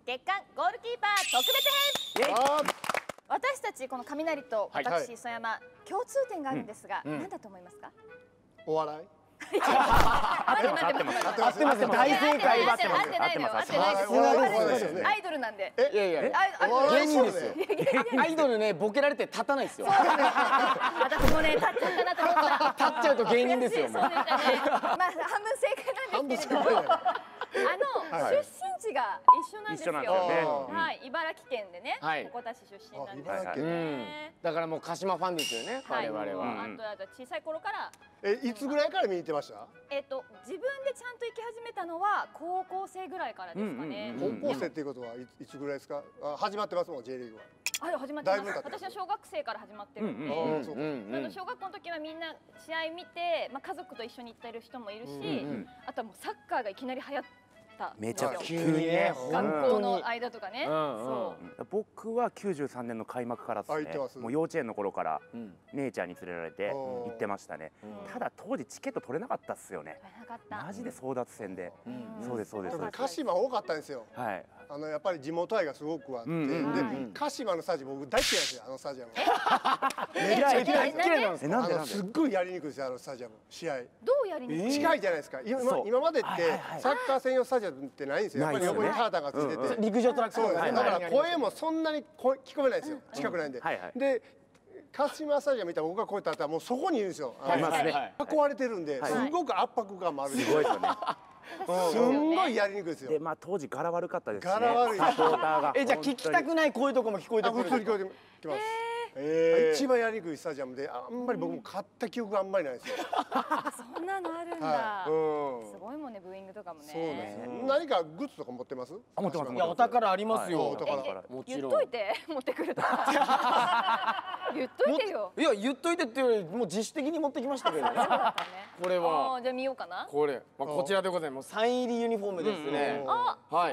月間ゴールキーパー特別編。私たちこの雷と私磯山共通点があるんですが、何だと思いますか？ お笑い。 待って待って合ってます。大正解。 合ってないのよ。合ってないです。アイドルなんで。 いやいや芸人ですよ。アイドルねボケられて立たないですよ。 私もね立っちゃったなと思ったら立っちゃうと芸人ですよ。 そうでしたね。まあ半分正解なんですけれども、出身地が一緒なんですよ。はい、茨城県でね、鉾田市出身なんですよね。 だからもう鹿島ファンですよね。我々は。 あと小さい頃から。 いつぐらいから見に行ってました？ 自分でちゃんと行き始めたのは高校生ぐらいからですかね。 高校生っていうことはいつぐらいですか？始まってますもん J リーグは。 始まってます。私は小学生から始まってるんで、小学校の時はみんな試合見て、家族と一緒に行ってる人もいるし、あとはもうサッカーがいきなり流行った。 めちゃ急にね、 学校の間とかね。 僕は93年の開幕からですね。もう幼稚園の頃から姉ちゃんに連れられて行ってましたね。ただ当時チケット取れなかったっすよね。マジで争奪戦で。そうですそうです。 鹿島多かったんですよ。はい。やっぱり地元愛がすごくあって、で鹿島のスタジアム僕大嫌いですよ。スタジアム。めっちゃ嫌いです。なんで？すっごいやりにくいですよスタジアム試合。 どうやりにくい？ 近いじゃないですか。今までってサッカー専用スタジアムってないんですよ。やっぱり横にターターがついてて、 陸上トラックそうです。だから声もそんなに聞こえないですよ。近くないんで。で鹿島スタジアム見たら僕が声立ったらもうそこにいるんですよ。囲われてるんですごく圧迫感もある。 すごいですよね。 すんごいやりにくいですよ。 で当時柄悪かったですしね。 柄悪い。 サポーターが。 じゃあ聞きたくない声とかも聞こえてくる。 普通に聞こえてきます。一番やりにくいスタジアムであんまり僕も買った記憶があんまりないですよ。 そんなのあるんだ。すごいもんね、ブーイングとかもね。 そうですね。何かグッズとか持ってます？ 持ってます。 いやお宝ありますよ。 言っといて持ってくるとか。言っといてよ。 いや言っといてっていうよりもう自主的に持ってきましたけどね。これは。 じゃあ見ようかな。 これこちらでございます。サイン入りユニフォームですね。はい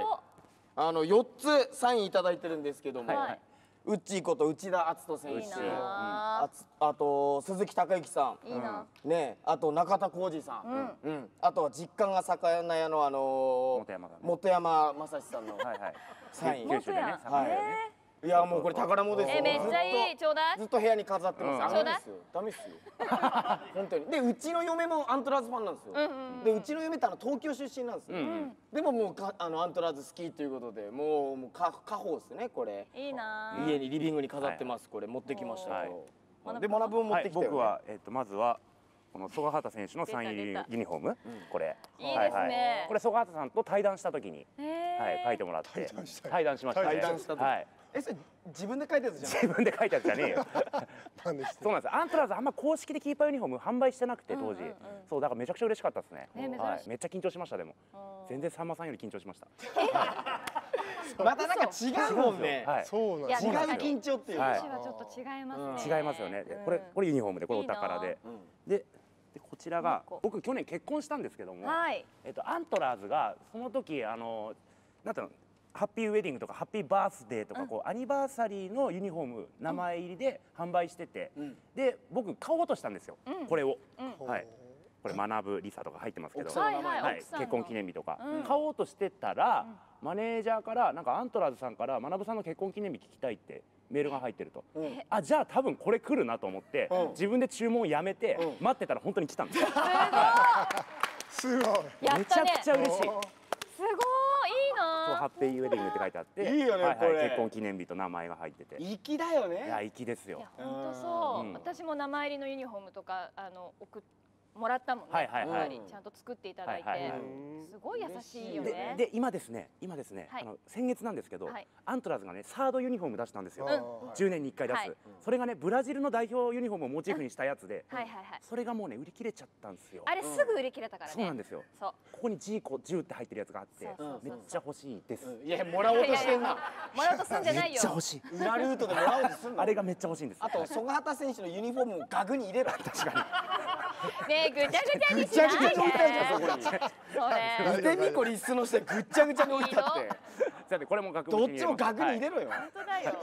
。4つサインいただいてるんですけども。ウッチーこと内田篤人選手、あと鈴木孝之さん、ね、あと中田浩二さん、あとは実家が魚屋の本山正史さんのサイン。いやもうこれ宝物ですよ。 めっちゃいい。ちょうだい。 ずっと部屋に飾ってます。ダメですよ。ダメですよ。本当に。でうちの嫁もアントラーズファンなんですよ。でうちの嫁って東京出身なんですよ。でももうアントラーズ好きということでもう家宝ですねこれ。 いいな。 家にリビングに飾ってます。これ持ってきましたけど。で学ぶを持ってきて。 僕はまずはこの曽我畑選手のサイン入りユニフォーム、これ。 いいですね。 これ曽我畑さんと対談した時に書いてもらって対談しましたね。 対談した時。それ自分で書いたやつじゃん。 自分で書いたやつじゃねえよ。そうなんです。アントラーズあんま公式でキーパーユニフォーム販売してなくて当時。そうだからめちゃくちゃ嬉しかったですね。めっちゃ緊張しましたでも。全然さんまさんより緊張しました。 またなんか違うもんね。 そうなんです。 違う緊張っていうか。 私はちょっと違いますね。 違いますよね。これユニフォームでこれお宝で。でこちらが僕去年結婚したんですけども、アントラーズがその時なんていうの。ハッピーウェディングとかハッピーバースデーとかアニバーサリーのユニフォーム名前入りで販売してて、で僕買おうとしたんですよこれを。はいこれ学ぶリサとか入ってますけど、結婚記念日とか買おうとしてたらマネージャーからなんかアントラーズさんから学さんの結婚記念日聞きたいってメールが入ってると、じゃあ多分これ来るなと思って自分で注文をやめて待ってたら本当に来たんですよ。 すごい。 めちゃくちゃ嬉しい。 すごいいいな。 ハッピーウェディングって書いてあって、 いいよねこれ。 結婚記念日と名前が入ってて。 粋だよね。 いや粋ですよ。 本当そう。私も名前入りのユニフォームとかもらったもんね。ちゃんと作っていただいて、すごい優しいよね。 で今ですね先月なんですけどアントラーズがねサードユニフォーム出したんですよ。10年に1回出す。それがねブラジルの代表ユニフォームをモチーフにしたやつで、それがもうね売り切れちゃったんですよ。 あれすぐ売り切れたからね。 そうなんですよ。ここにジーコ10って入ってるやつがあってめっちゃ欲しいです。 いやもらおうとしてんな。 もらおうとすんじゃないよ。 めっちゃ欲しい。 裏ルートでもらおうとすんの。 あれがめっちゃ欲しいんです。 あと曽我畑選手のユニフォームをガグに入れろ。確かに。 ねぐちゃぐちゃにしないで。 ぐちゃぐちゃに置いてあるじゃんそこに。 それ。 で2個リスのしてぐっちゃぐちゃに置いてあって。 これも額どっちも額に入れろよ。 本当だよ。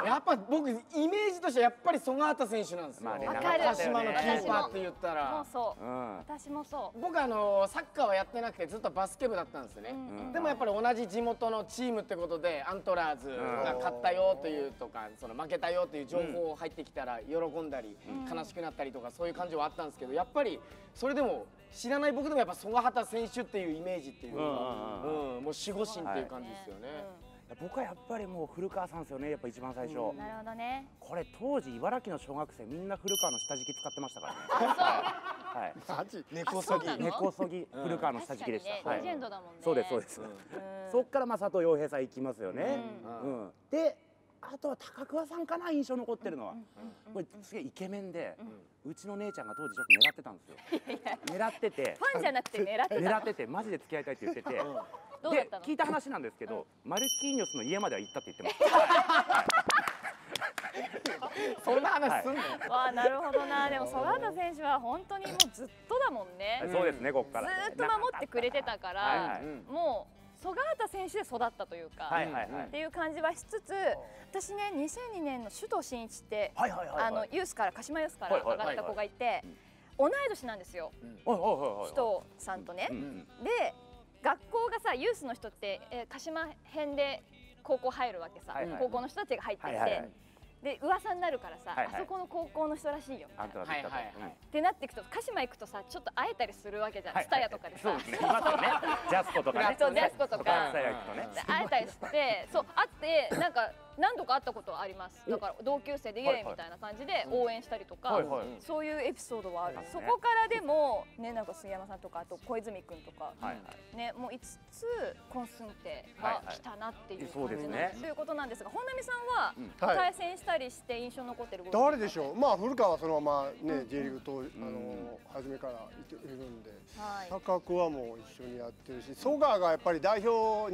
やっぱ僕イメージとしてはやっぱり曽我畑選手なんですよ。鹿島のキーパーって言ったら。 もうそう。私もそう。 僕サッカーはやってなくてずっとバスケ部だったんですよね。でもやっぱり同じ地元のチームってことでアントラーズが勝ったよというとか負けたよという情報入ってきたら喜んだり悲しくなったりとかそういう感情はあったんですけど、やっぱりそれでも知らない僕でもやっぱ曽我畑選手っていうイメージっていうか、もう守護神っていう感じですよね。 僕はやっぱりもう古川さんですよね、やっぱ一番最初。 なるほどね。 これ当時茨城の小学生みんな古川の下敷き使ってましたからね。はい。 根こそぎ。 根こそぎ古川の下敷きでした。 レジェンドだもんね。 そうですそうです。そっから佐藤陽平さん行きますよね。で、あとは高桑さんかな、印象残ってるのは。これすげえイケメンで、うちの姉ちゃんが当時ちょっと狙ってたんですよ。狙ってて。 ファンじゃなくて狙ってた。 狙っててマジで付き合いたいって言ってて。で聞いた話なんですけど、マルキーニョスの家までは行ったって言ってます。そんな話すんの？ わあ、なるほどな。でも曽我畑選手は本当にもうずっとだもんね。 そうですね、ここから。 ずっと守ってくれてたから、もう曽我畑選手で育ったというか、っていう感じはしつつ、私ね2002年の首藤慎一ってユースから鹿島ユースから上がった子がいて、同い年なんですよ。首藤さんとね。で。学校がさ、ユースの人って鹿島編で高校入るわけさ、高校の人たちが入ってきて、で噂になるからさ、あそこの高校の人らしいよってなっていくと、鹿島行くとさ、ちょっと会えたりするわけじゃん、ツタヤとかでさ、 ジャスコとかね、 そうジャスコとか会えたりして、そう会ってなんか何度か会ったことあります。だから同級生でイエーイみたいな感じで応援したりとか、そういうエピソードはある。そこからでもね、なんか杉山さんとかあと小泉君とかね、もう5つコンスンテが来たなっていう感じなんということなんですが、本並さんは対戦したりして印象に残ってるゴール誰でしょう。まあ古川はそのままね J リーグと初めからいるんで、高久はもう一緒にやってるし、曽我がやっぱり代表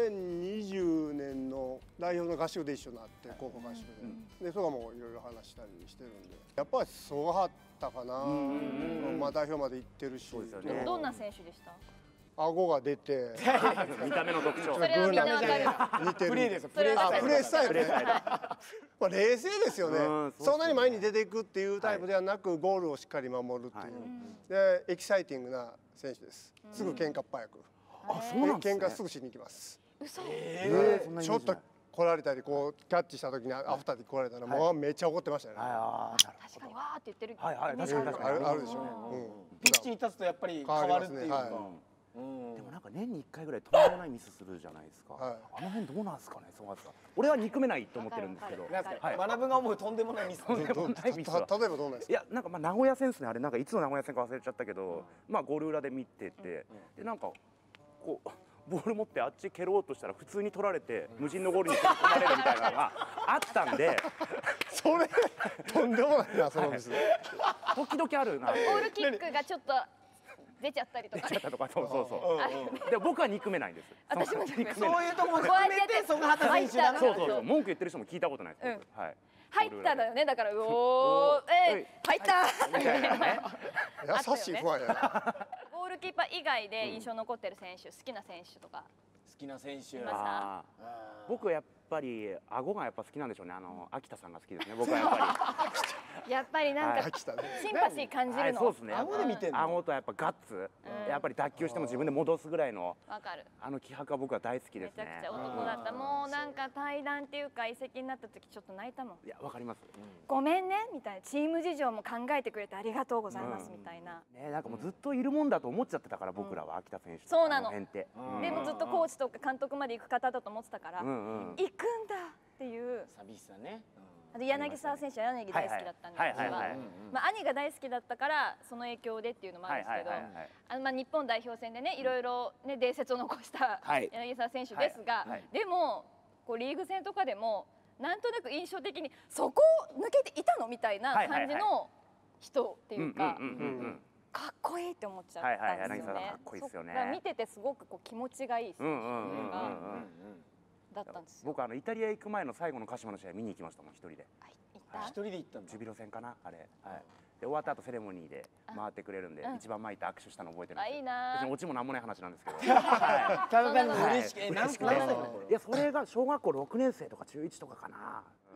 2020年の代表の合宿で一緒になって高校合宿で、曽我もいろいろ話したりしてるんで、やっぱり曽我畑かな。まあ代表まで行ってるし。 どんな選手でした？ 顎が出て見た目の特徴、 それはみんなわかる。 似てる。 プレーです。 プレースタイルね。まあ冷静ですよね。そんなに前に出ていくっていうタイプではなく、ゴールをしっかり守るっていうでエキサイティングな選手です。すぐ喧嘩っ早く。喧嘩すぐしに行きます。 嘘。 ちょっと来られたりこうキャッチした時にアフターで来られたらもうめっちゃ怒ってましたよね。 確かにわーって言ってる。 確かにあるでしょ。 ピッチに立つとやっぱり変わるっていうか。 でもなんか年に1回ぐらいとんでもないミスするじゃないですか。あの辺どうなんですかね、曽我さん。俺は憎めないと思ってるんですけど。 学が思うとんでもないミス。 とんでもないミスは。 例えばどうなんですか。 いやなんかまあ名古屋戦ですね、あれなんかいつの名古屋戦か忘れちゃったけど、まあゴール裏で見てて、でなんかこうボール持ってあっち蹴ろうとしたら普通に取られて無人のゴールに蹴り込まれるみたいなのがあったんで、 それとんでもないなそのミス。 時々あるな。 ゴールキックがちょっと出ちゃったりとか。 そうで僕は憎めないんです。 私も憎めない。 そういうところ含めて曽我畑選手だな。 そう文句言ってる人も聞いたことないです。はい。 入ったんだよね、だからおー入ったみたいなね。 優しい不安やな。 ゴールキーパー以外で印象残ってる選手、好きな選手とか。 好きな選手。 僕やっぱり顎がやっぱ好きなんでしょうね。秋田さんが好きですね。僕はやっぱり。やっぱりなんかシンパシー感じるの。 そうですね。 顎で見てるの。 顎とやっぱガッツ。やっぱり脱臼しても自分で戻すぐらいの。 わかる。 気迫は僕は大好きですね。 めちゃくちゃ男だった。もうなんか対談っていうか移籍になった時ちょっと泣いたもん。 いやわかります。 ごめんねみたいな、チーム事情も考えてくれてありがとうございますみたいな。 ね、なんかもうずっといるもんだと思っちゃってたから僕らは秋田選手。 そうなの。でもずっとコーチとか監督まで行く方だと思ってたから、行くんだっていう。 寂しさね。 あと柳沢選手は柳大好きだったんですが、まあ兄が大好きだったからその影響でっていうのもあるんですけど、まあ日本代表戦でねいろいろね伝説を残した柳沢選手ですが、でもこうリーグ戦とかでもなんとなく印象的にそこを抜けていたのみたいな感じの人っていうか。かっこいいって思っちゃったんですよね。見ててすごくこう気持ちがいい選手だったんですよ。 僕イタリア行く前の最後の鹿島の試合見に行きましたもん、一人で。 一人で行ったんだ。 ジュビロ戦かなあれ。で終わった後セレモニーで回ってくれるんで一番前行って握手したの覚えてるんですよ。 いいな。 別にオチもなんもない話なんですけど。 ただ単に嬉しくて。 いやそれが小学校6年生とか中1とかかな。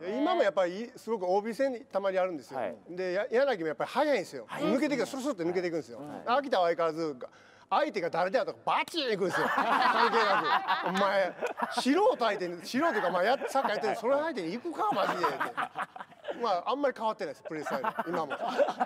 今もやっぱりすごく OB 戦たまにあるんですよ。で柳もやっぱり速いんですよ。抜けていくスルスルって抜けていくんですよ。秋田は相変わらず相手が誰だとかバチンいくんですよ。関係なくお前素人相手に素人とかまあサッカーやってるそれ相手に行くかマジでって。まああんまり変わってないですプレースタイル今も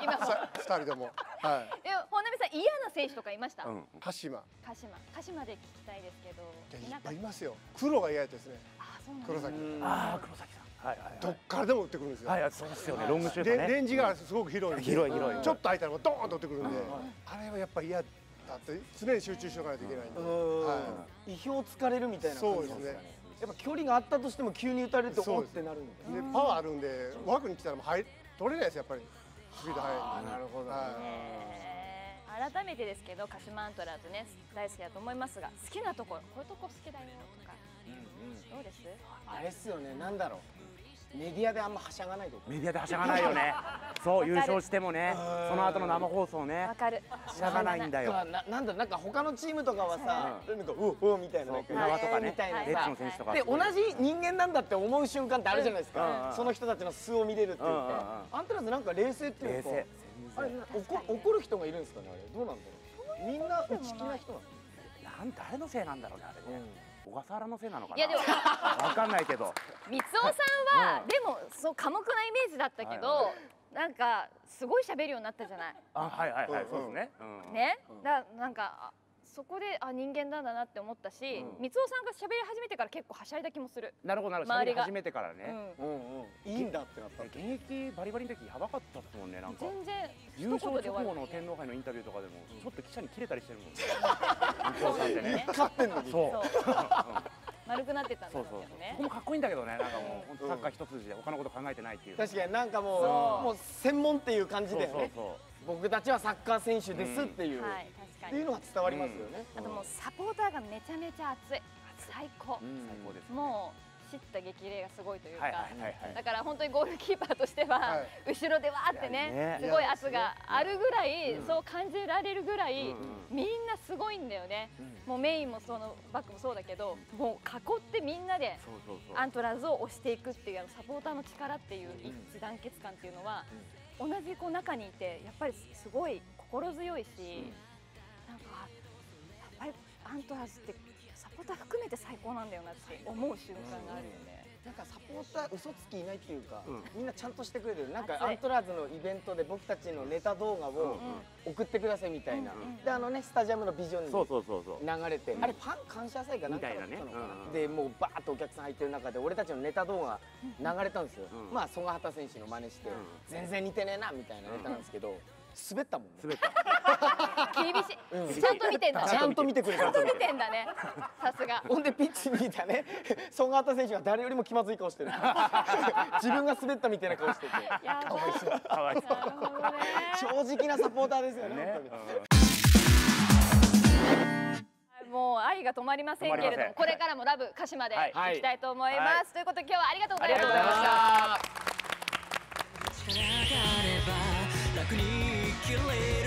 2人とも。 はい。本並さん嫌な選手とかいました？ 鹿島で聞きたいですけど。 いっぱいいますよ。黒が嫌ですね。黒崎。 ああ黒崎さん。 どっからでも打ってくるんですよ。 はい、そうですよね。ロングシュートね。 レンジがすごく広いんで。 広い。 ちょっと空いたらもうドーンと打ってくるんで、あれはやっぱ嫌だって常に集中しとかないといけないんで。 意表をつかれるみたいな感じですね。やっぱ距離があったとしても急に打たれるとおってなるんで。 パワーあるんで枠に来たらもう取れないですやっぱり。スピード速い。 なるほど。 改めてですけど鹿島アントラーズね大好きだと思いますが好きなところこういうとこ好きだよとかどうです？ あれっすよねなんだろう。メディアであんまはしゃがないとこ。 メディアではしゃがないよね。そう優勝してもね、その後の生放送ね。 わかる。 はしゃがないんだよ。 なんだなんか他のチームとかはさ、なんかうみたいな浦和とかね、 みたいなレッツの選手とか。 で同じ人間なんだって思う瞬間ってあるじゃないですか。その人たちの素を見れるって言って。アントラーズなんか冷静っていうか。あれ怒る人がいるんですかねあれ。どうなんだろう。みんな内気な人なの。 誰のせいなんだろうねあれね。小笠原のせいなのかな。 いやでもわかんないけど。 三尾さんはでもそう寡黙なイメージだったけど、なんかすごい喋るようになったじゃない。 はいそうですね。 ね、なんかそこで人間なんだなって思ったし、三尾さんが喋り始めてから結構はしゃいだ気もする。 なるほど喋り始めてからね。 いいんだってなった。 現役バリバリの時やばかったですもんねなんか。 全然優勝直後の天皇杯のインタビューとかでもちょっと記者に切れたりしてるもんね。三尾さんってね。 勝ってんのに。 そう。 丸くなってたんだけどね。 そこもかっこいいんだけどね、なんかもう本当サッカー一筋で他のこと考えてないっていう。 確かになんかもう専門っていう感じでね。僕たちはサッカー選手ですっていうっていうのは伝わりますよね。 あともうサポーターがめちゃめちゃ熱い、最高。最高です。もう叱咤激励がすごいというか、だから本当にゴールキーパーとしては後ろでわーってねすごい圧があるぐらいそう感じられるぐらいみんなすごいんだよね。もうメインもそのバックもそうだけどもう囲ってみんなでアントラーズを押していくっていうサポーターの力っていう一致団結感っていうのは同じ中にいてやっぱりすごい心強いし、なんかやっぱりアントラーズってサポーター含めて最高なんだよなって思う瞬間があるよね。 なんかサポーター嘘つきいないっていうか、みんなちゃんとしてくれてる。なんかアントラーズのイベントで僕たちのネタ動画を送ってくださいみたいな。でスタジアムのビジョンに流れて、あれファン感謝祭かなんかだったのかな。でもうバーッとお客さん入ってる中で俺たちのネタ動画流れたんですよ。まあ曽我畑選手の真似して全然似てねえなみたいなネタなんですけど。滑ったもんね。 滑った。 厳しい。ちゃんと見てんだ。 ちゃんと見てくれた。 ちゃんと見てんだね。さすが。 ほんでピッチにいたね、曽我畑選手が誰よりも気まずい顔してる。自分が滑ったみたいな顔してて。かわいそう。 かわいそう。正直なサポーターですよね。 もう愛が止まりませんけれども、これからもラブ鹿島でいきたいと思います。ということで今日はありがとうございました。楽に生きれる